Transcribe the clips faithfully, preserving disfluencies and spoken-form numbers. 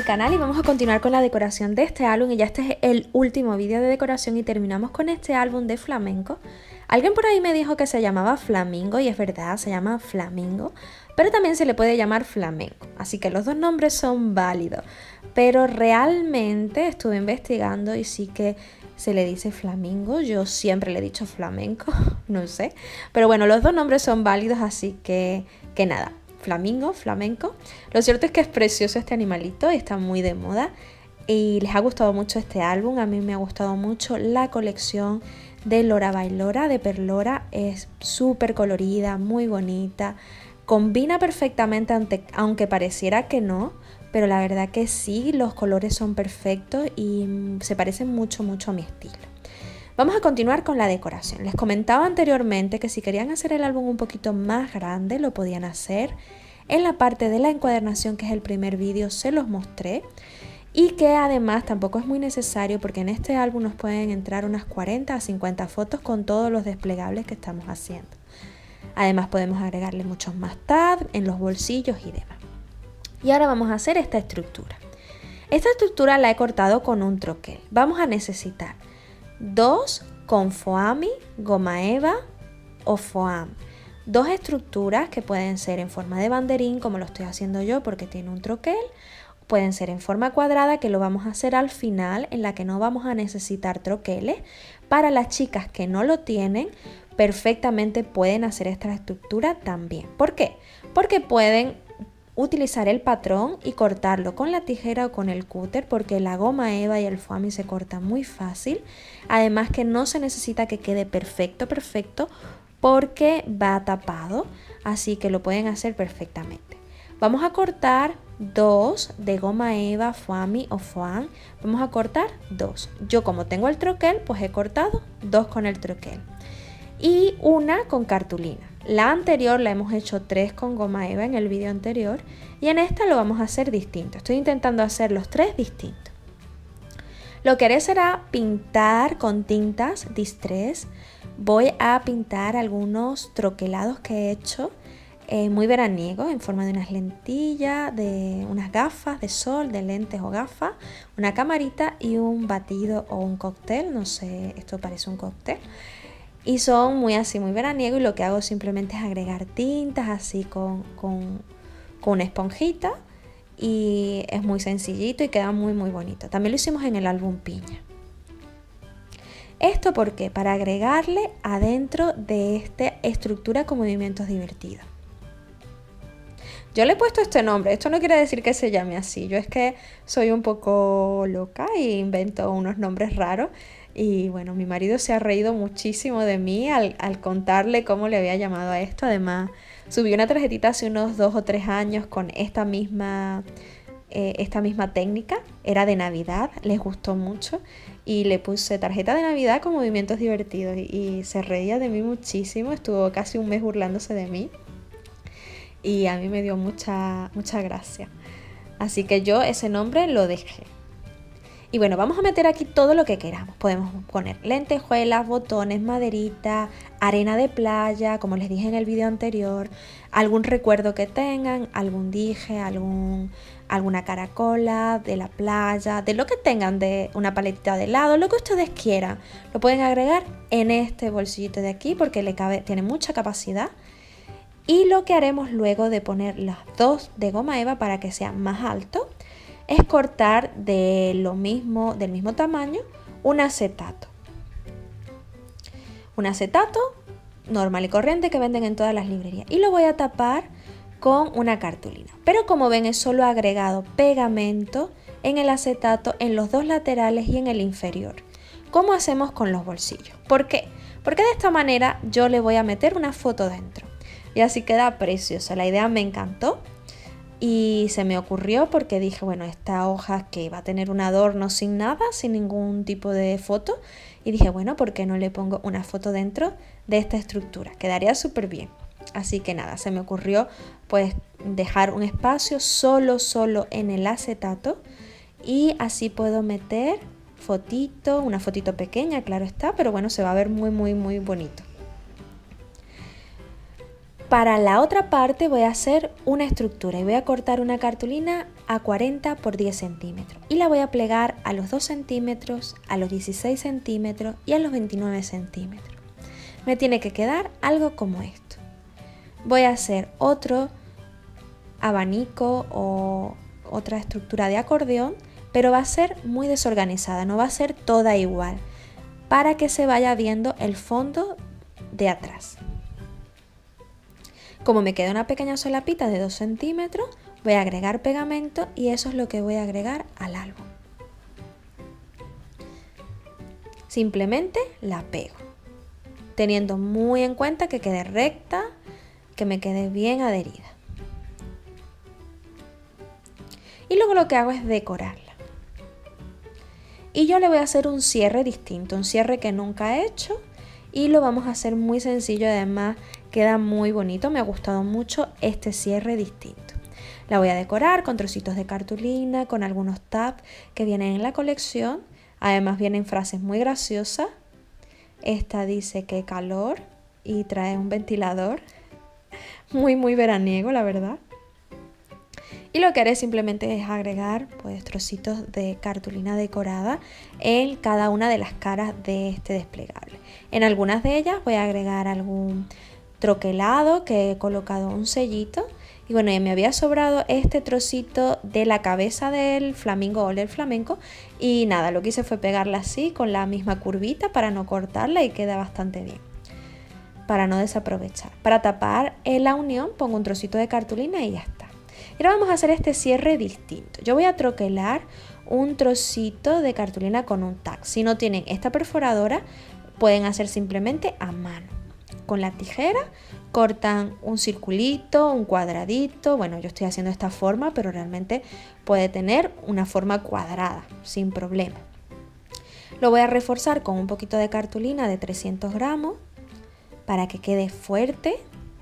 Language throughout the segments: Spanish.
mi canal y vamos a continuar con la decoración de este álbum y ya este es el último vídeo de decoración y terminamos con este álbum de flamenco. Alguien por ahí me dijo que se llamaba Flamingo y es verdad, se llama Flamingo, pero también se le puede llamar flamenco, así que los dos nombres son válidos, pero realmente estuve investigando y sí que se le dice flamingo, yo siempre le he dicho flamenco, no sé, pero bueno, los dos nombres son válidos, así que, que nada. Flamingo, flamenco. Lo cierto es que es precioso este animalito, está muy de moda y les ha gustado mucho este álbum. A mí me ha gustado mucho la colección de Lora by Lora, de Perlora. Es súper colorida, muy bonita, combina perfectamente ante, aunque pareciera que no, pero la verdad que sí, los colores son perfectos y se parecen mucho mucho a mi estilo. Vamos a continuar con la decoración. Les comentaba anteriormente que si querían hacer el álbum un poquito más grande lo podían hacer. En la parte de la encuadernación, que es el primer vídeo, se los mostré. Y que además tampoco es muy necesario porque en este álbum nos pueden entrar unas cuarenta a cincuenta fotos con todos los desplegables que estamos haciendo. Además podemos agregarle muchos más tabs en los bolsillos y demás. Y ahora vamos a hacer esta estructura. Esta estructura la he cortado con un troquel. Vamos a necesitar dos con foamy, goma eva o foam. Dos estructuras que pueden ser en forma de banderín, como lo estoy haciendo yo porque tiene un troquel. Pueden ser en forma cuadrada, que lo vamos a hacer al final, en la que no vamos a necesitar troqueles. Para las chicas que no lo tienen, perfectamente pueden hacer esta estructura también. ¿Por qué? Porque pueden utilizar el patrón y cortarlo con la tijera o con el cúter, porque la goma eva y el foamy se cortan muy fácil. Además que no se necesita que quede perfecto, perfecto, porque va tapado, así que lo pueden hacer perfectamente. Vamos a cortar dos de goma eva, foamy o foam. Vamos a cortar dos. Yo como tengo el troquel, pues he cortado dos con el troquel. Y una con cartulina. La anterior la hemos hecho tres con goma eva en el vídeo anterior y en esta lo vamos a hacer distinto. Estoy intentando hacer los tres distintos. Lo que haré será pintar con tintas Distress. Voy a pintar algunos troquelados que he hecho eh, muy veraniegos en forma de unas lentillas, de unas gafas de sol, de lentes o gafas, una camarita y un batido o un cóctel. No sé, esto parece un cóctel. Y son muy así, muy veraniego y lo que hago simplemente es agregar tintas así con, con, con una esponjita y es muy sencillito y queda muy muy bonito. También lo hicimos en el álbum piña. ¿Esto por qué? Para agregarle adentro de esta estructura con movimientos divertidos. Yo le he puesto este nombre, esto no quiere decir que se llame así, yo es que soy un poco loca e invento unos nombres raros. Y bueno, mi marido se ha reído muchísimo de mí al, al contarle cómo le había llamado a esto. Además, subí una tarjetita hace unos dos o tres años con esta misma, eh, esta misma técnica. Era de Navidad, les gustó mucho. Y le puse tarjeta de Navidad con movimientos divertidos. Y, y se reía de mí muchísimo, estuvo casi un mes burlándose de mí. Y a mí me dio mucha, mucha gracia. Así que yo ese nombre lo dejé. Y bueno, vamos a meter aquí todo lo que queramos. Podemos poner lentejuelas, botones, maderita, arena de playa, como les dije en el vídeo anterior, algún recuerdo que tengan, algún dije, algún, alguna caracola de la playa, de lo que tengan, de una paletita de helado, lo que ustedes quieran. Lo pueden agregar en este bolsillito de aquí porque le cabe, tiene mucha capacidad. Y lo que haremos luego de poner las dos de goma eva para que sea más alto es cortar de lo mismo, del mismo tamaño un acetato. Un acetato normal y corriente que venden en todas las librerías. Y lo voy a tapar con una cartulina. Pero como ven es solo agregado pegamento en el acetato en los dos laterales y en el inferior. ¿Cómo hacemos con los bolsillos? ¿Por qué? Porque de esta manera yo le voy a meter una foto dentro. Y así queda precioso. La idea me encantó. Y se me ocurrió porque dije, bueno, esta hoja que va a tener un adorno sin nada, sin ningún tipo de foto. Y dije, bueno, ¿por qué no le pongo una foto dentro de esta estructura? Quedaría súper bien. Así que nada, se me ocurrió pues dejar un espacio solo, solo en el acetato. Y así puedo meter fotito, una fotito pequeña, claro está, pero bueno, se va a ver muy, muy, muy bonito. Para la otra parte voy a hacer una estructura y voy a cortar una cartulina a cuarenta por diez centímetros y la voy a plegar a los dos centímetros, a los dieciséis centímetros y a los veintinueve centímetros. Me tiene que quedar algo como esto. Voy a hacer otro abanico o otra estructura de acordeón, pero va a ser muy desorganizada, no va a ser toda igual, para que se vaya viendo el fondo de atrás. Como me queda una pequeña solapita de dos centímetros, voy a agregar pegamento y eso es lo que voy a agregar al álbum. Simplemente la pego, teniendo muy en cuenta que quede recta, que me quede bien adherida. Y luego lo que hago es decorarla. Y yo le voy a hacer un cierre distinto, un cierre que nunca he hecho y lo vamos a hacer muy sencillo, además queda muy bonito, me ha gustado mucho este cierre distinto. La voy a decorar con trocitos de cartulina, con algunos tabs que vienen en la colección, además vienen frases muy graciosas. Esta dice que calor y trae un ventilador, muy muy veraniego la verdad. Y lo que haré simplemente es agregar pues trocitos de cartulina decorada en cada una de las caras de este desplegable. En algunas de ellas voy a agregar algún troquelado que he colocado un sellito. Y bueno, ya me había sobrado este trocito de la cabeza del flamingo o del flamenco. Y nada, lo que hice fue pegarla así con la misma curvita para no cortarla y queda bastante bien, para no desaprovechar. Para tapar la unión pongo un trocito de cartulina y ya está. Y ahora vamos a hacer este cierre distinto. Yo voy a troquelar un trocito de cartulina con un tac. Si no tienen esta perforadora, pueden hacer simplemente a mano. Con la tijera cortan un circulito, un cuadradito. Bueno, yo estoy haciendo esta forma, pero realmente puede tener una forma cuadrada, sin problema. Lo voy a reforzar con un poquito de cartulina de trescientos gramos para que quede fuerte.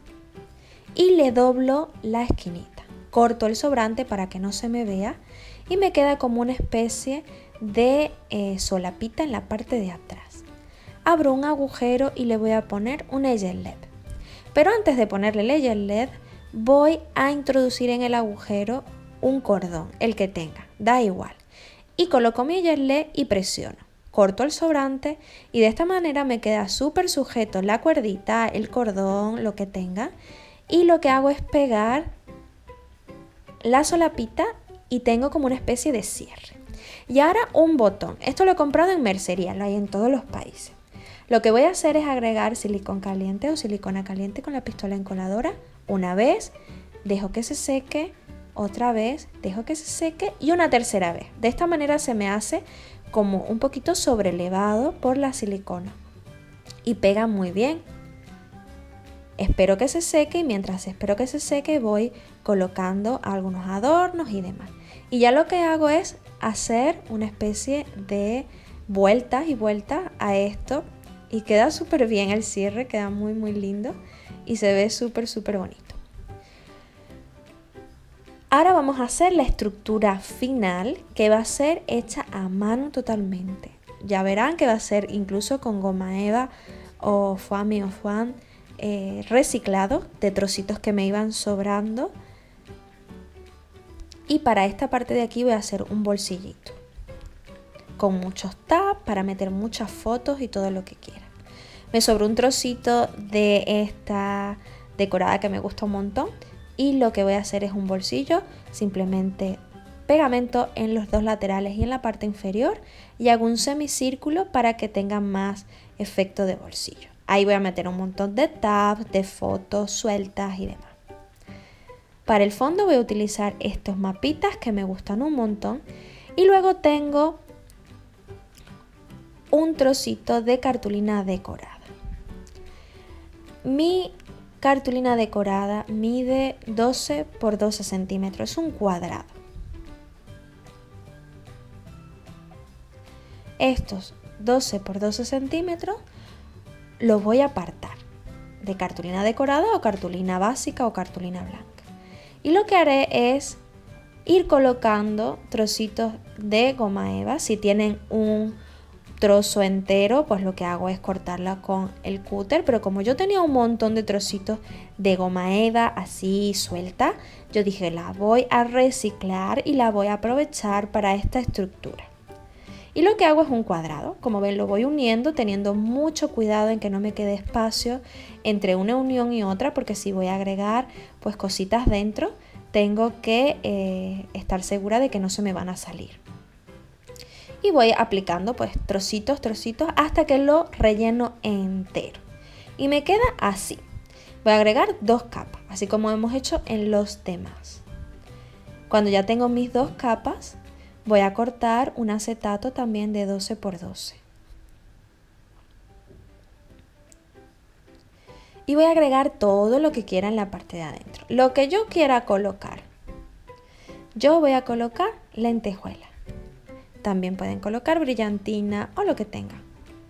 Y le doblo la esquinita. Corto el sobrante para que no se me vea y me queda como una especie de eh, solapita en la parte de atrás. Abro un agujero y le voy a poner un eyer L E D. Pero antes de ponerle el eyer L E D voy a introducir en el agujero un cordón, el que tenga, da igual. Y coloco mi eyer L E D y presiono. Corto el sobrante y de esta manera me queda súper sujeto la cuerdita, el cordón, lo que tenga. Y lo que hago es pegar la solapita y tengo como una especie de cierre. Y ahora un botón. Esto lo he comprado en mercería, lo hay en todos los países. Lo que voy a hacer es agregar silicón caliente o silicona caliente con la pistola encoladora. Una vez, dejo que se seque, otra vez, dejo que se seque y una tercera vez. De esta manera se me hace como un poquito sobrelevado por la silicona y pega muy bien. Espero que se seque y mientras espero que se seque voy colocando algunos adornos y demás. Y ya lo que hago es hacer una especie de vueltas y vueltas a esto y queda súper bien el cierre, queda muy muy lindo y se ve súper súper bonito. Ahora vamos a hacer la estructura final que va a ser hecha a mano totalmente. Ya verán que va a ser incluso con goma eva o foamy o foam Eh, reciclado de trocitos que me iban sobrando. Y para esta parte de aquí voy a hacer un bolsillito con muchos tabs para meter muchas fotos y todo lo que quiera. Me sobró un trocito de esta decorada que me gusta un montón y lo que voy a hacer es un bolsillo, simplemente pegamento en los dos laterales y en la parte inferior y hago un semicírculo para que tenga más efecto de bolsillo. Ahí voy a meter un montón de tabs, de fotos sueltas y demás. Para el fondo voy a utilizar estos mapitas que me gustan un montón. Y luego tengo un trocito de cartulina decorada. Mi cartulina decorada mide doce por doce centímetros, es un cuadrado. Estos doce por doce centímetros los voy a apartar de cartulina decorada o cartulina básica o cartulina blanca. Y lo que haré es ir colocando trocitos de goma eva. Si tienen un trozo entero, pues lo que hago es cortarla con el cúter, pero como yo tenía un montón de trocitos de goma eva así suelta, yo dije la voy a reciclar y la voy a aprovechar para esta estructura. Y lo que hago es un cuadrado, como ven lo voy uniendo teniendo mucho cuidado en que no me quede espacio entre una unión y otra, porque si voy a agregar pues cositas dentro, tengo que eh, estar segura de que no se me van a salir. Y voy aplicando pues trocitos, trocitos hasta que lo relleno entero. Y me queda así. Voy a agregar dos capas, así como hemos hecho en los demás. Cuando ya tengo mis dos capas, voy a cortar un acetato también de doce por doce. Y voy a agregar todo lo que quiera en la parte de adentro. Lo que yo quiera colocar. Yo voy a colocar lentejuela. También pueden colocar brillantina o lo que tengan.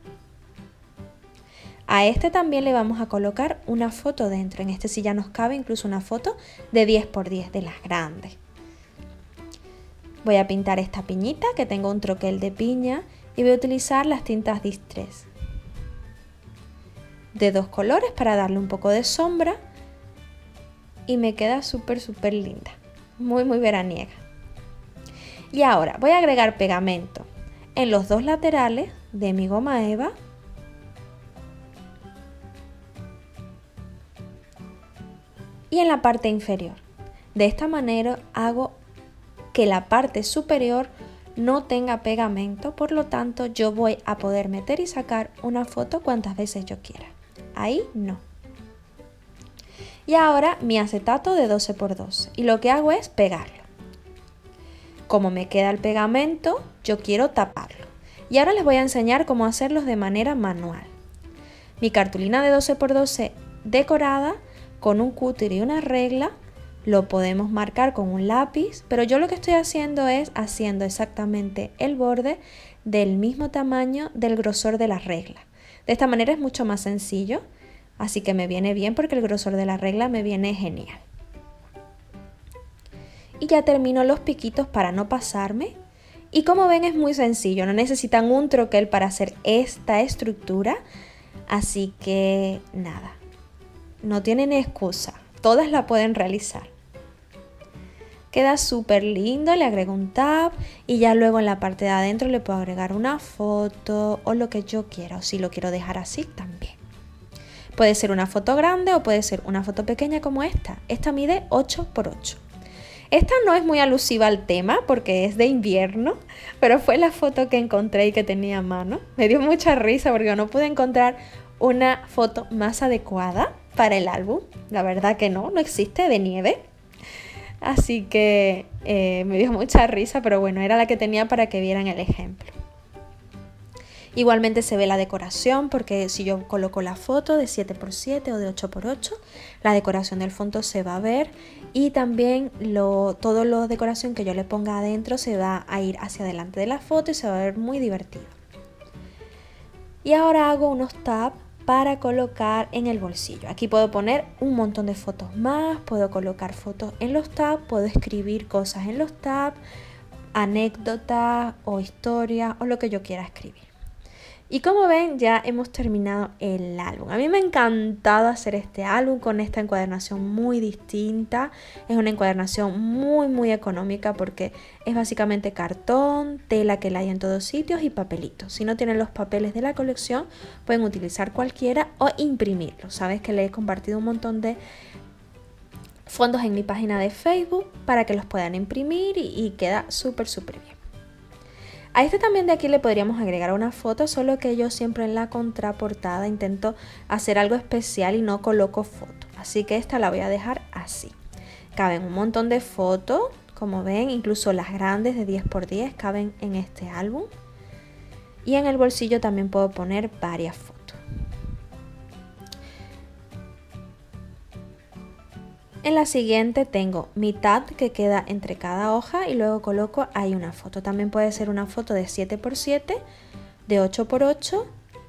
A este también le vamos a colocar una foto dentro. En este sí ya nos cabe incluso una foto de diez por diez de las grandes. Voy a pintar esta piñita, que tengo un troquel de piña, y voy a utilizar las tintas Distress de dos colores para darle un poco de sombra, y me queda súper súper linda, muy muy veraniega. Y ahora voy a agregar pegamento en los dos laterales de mi goma eva y en la parte inferior. De esta manera hago que la parte superior no tenga pegamento, por lo tanto yo voy a poder meter y sacar una foto cuantas veces yo quiera. Ahí no. Y ahora mi acetato de doce por doce, y lo que hago es pegarlo. Como me queda el pegamento, yo quiero taparlo. Y ahora les voy a enseñar cómo hacerlos de manera manual. Mi cartulina de doce por doce decorada con un cúter y una regla. Lo podemos marcar con un lápiz, pero yo lo que estoy haciendo es haciendo exactamente el borde del mismo tamaño del grosor de la regla. De esta manera es mucho más sencillo, así que me viene bien porque el grosor de la regla me viene genial. Y ya termino los piquitos para no pasarme. Y como ven es muy sencillo, no necesitan un troquel para hacer esta estructura, así que nada, no tienen excusa, todas la pueden realizar. Queda súper lindo, le agrego un tab y ya luego en la parte de adentro le puedo agregar una foto o lo que yo quiera, o si lo quiero dejar así también. Puede ser una foto grande o puede ser una foto pequeña como esta. Esta mide ocho por ocho. Esta no es muy alusiva al tema porque es de invierno, pero fue la foto que encontré y que tenía a mano. Me dio mucha risa porque no pude encontrar una foto más adecuada para el álbum. La verdad que no, no existe, de nieve. Así que eh, me dio mucha risa, pero bueno, era la que tenía para que vieran el ejemplo. Igualmente se ve la decoración porque si yo coloco la foto de siete por siete o de ocho por ocho, la decoración del fondo se va a ver y también lo, todo la decoración que yo le ponga adentro se va a ir hacia adelante de la foto y se va a ver muy divertido. Y ahora hago unos tabs para colocar en el bolsillo. Aquí puedo poner un montón de fotos más, puedo colocar fotos en los tabs, puedo escribir cosas en los tabs, anécdotas o historias o lo que yo quiera escribir. Y como ven, ya hemos terminado el álbum. A mí me ha encantado hacer este álbum con esta encuadernación muy distinta. Es una encuadernación muy muy económica porque es básicamente cartón, tela que la hay en todos sitios y papelitos. Si no tienen los papeles de la colección, pueden utilizar cualquiera o imprimirlos. Sabes que le he compartido un montón de fondos en mi página de Facebook para que los puedan imprimir y, y queda súper súper bien. A este también de aquí le podríamos agregar una foto, solo que yo siempre en la contraportada intento hacer algo especial y no coloco foto. Así que esta la voy a dejar así. Caben un montón de fotos, como ven, incluso las grandes de diez por diez caben en este álbum. Y en el bolsillo también puedo poner varias fotos. En la siguiente tengo mi tab que queda entre cada hoja y luego coloco ahí una foto. También puede ser una foto de siete por siete, de ocho por ocho.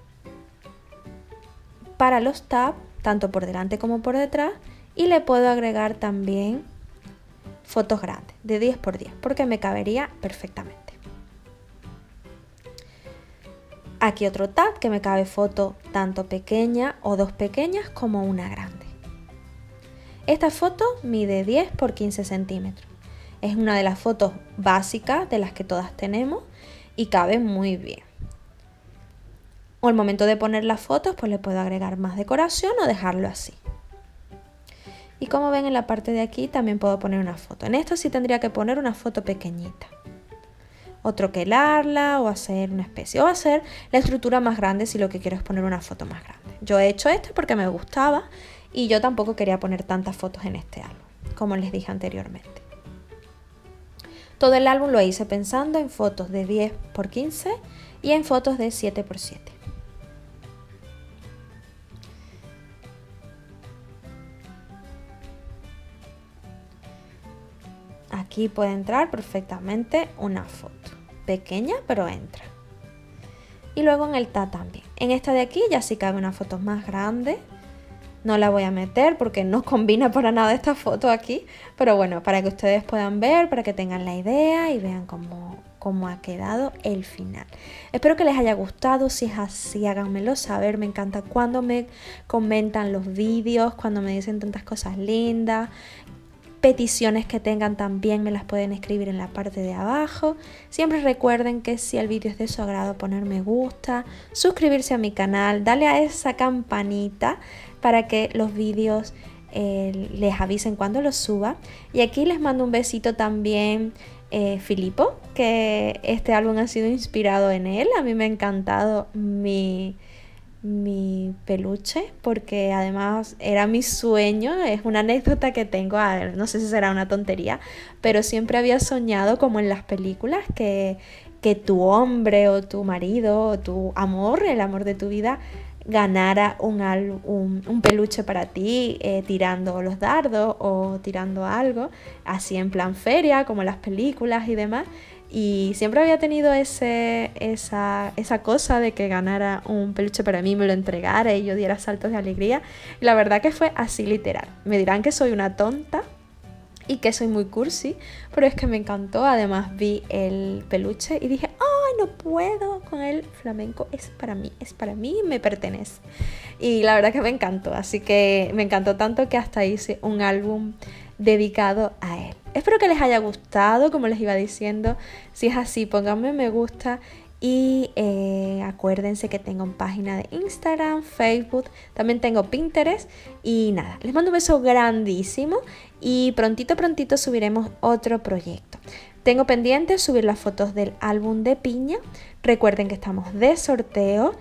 Para los tabs, tanto por delante como por detrás. Y le puedo agregar también fotos grandes, de diez por diez, porque me cabería perfectamente. Aquí otro tab que me cabe foto tanto pequeña o dos pequeñas como una grande. Esta foto mide diez por quince centímetros. Es una de las fotos básicas de las que todas tenemos y cabe muy bien. O al momento de poner las fotos, pues le puedo agregar más decoración o dejarlo así. Y como ven en la parte de aquí también puedo poner una foto. En esto sí tendría que poner una foto pequeñita. O troquelarla o hacer una especie. O hacer la estructura más grande si lo que quiero es poner una foto más grande. Yo he hecho esto porque me gustaba y yo tampoco quería poner tantas fotos en este álbum, como les dije anteriormente. Todo el álbum lo hice pensando en fotos de diez por quince y en fotos de siete por siete. Aquí puede entrar perfectamente una foto, pequeña pero entra. Y luego en el tab también. En esta de aquí ya sí cabe una foto más grande. No la voy a meter porque no combina para nada esta foto aquí. Pero bueno, para que ustedes puedan ver, para que tengan la idea y vean cómo, cómo ha quedado el final. Espero que les haya gustado. Si es así, háganmelo saber. Me encanta cuando me comentan los vídeos, cuando me dicen tantas cosas lindas. Peticiones que tengan también me las pueden escribir en la parte de abajo. Siempre recuerden que si el vídeo es de su agrado, poner me gusta, suscribirse a mi canal, darle a esa campanita para que los vídeos eh, les avisen cuando los suba. Y aquí les mando un besito también eh, Filipo, que este álbum ha sido inspirado en él. A mí me ha encantado mi... mi peluche porque además era mi sueño, es una anécdota que tengo, a ver, no sé si será una tontería, pero siempre había soñado como en las películas que, que tu hombre o tu marido o tu amor, el amor de tu vida ganara un, un, un peluche para ti eh, tirando los dardos o tirando algo, así en plan feria como en las películas y demás. Y siempre había tenido ese, esa, esa cosa de que ganara un peluche para mí, me lo entregara y yo diera saltos de alegría. Y la verdad que fue así literal. Me dirán que soy una tonta y que soy muy cursi, pero es que me encantó. Además vi el peluche y dije, ¡ay, no puedo con el flamenco! Es para mí, es para mí, me pertenece. Y la verdad que me encantó. Así que me encantó tanto que hasta hice un álbum dedicado a él. Espero que les haya gustado, como les iba diciendo. Si es así, pónganme me gusta y eh, acuérdense que tengo página de Instagram, Facebook, también tengo Pinterest y nada, les mando un beso grandísimo y prontito prontito subiremos otro proyecto. Tengo pendiente subir las fotos del álbum de piña. Recuerden que estamos de sorteo.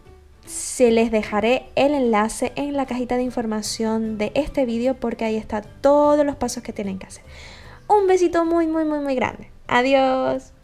Se les dejaré el enlace en la cajita de información de este vídeo porque ahí está todos los pasos que tienen que hacer. Un besito muy muy muy muy grande. Adiós.